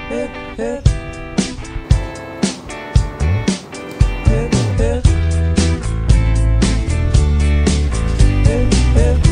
hip, hip. Hip, hip. Hip, hip.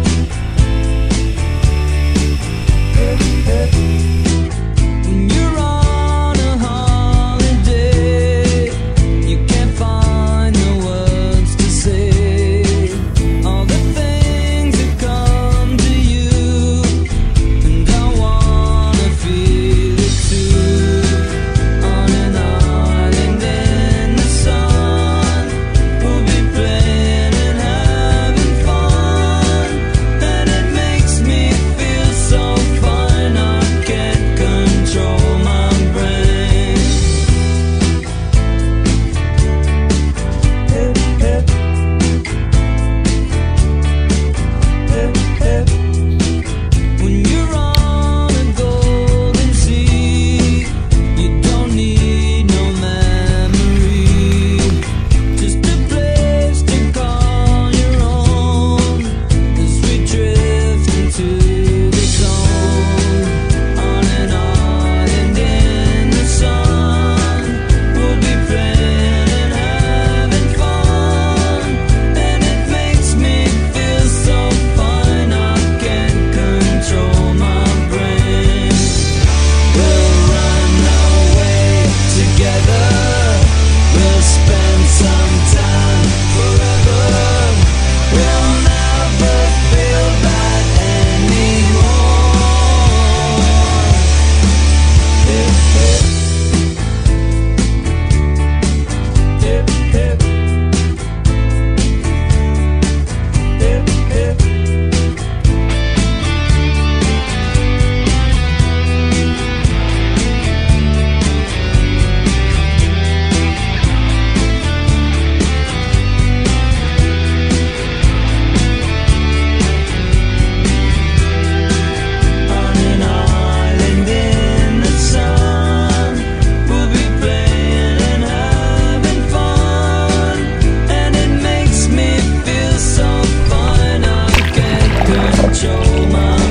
Hip, hip. When you're on a holiday, you can't find the words to say all the things that come to you, and I wanna feel it too. On an island in the sun, we'll be playing and having fun, and it makes me feel so fine I can't control my brain. Hip, hip. Hip, hip. When you're on a golden sea, you don't need no memory, just a place to call your own as we drift into the zone. On an island in the sun, we'll be playing and having fun, and it makes me feel so fine I can't control my brain. We'll run away together, we'll spend some time forever, we'll never feel that anymore. Hip, hip. Hip, hip. Hip, hip. On an island in the sun, we'll be playing and having fun, and it makes me feel so fine I can't control my